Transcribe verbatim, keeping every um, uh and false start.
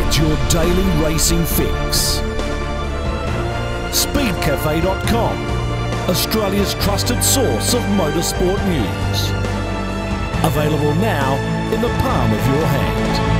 Get your daily racing fix. speed cafe dot com, Australia's trusted source of motorsport news. Available now in the palm of your hand.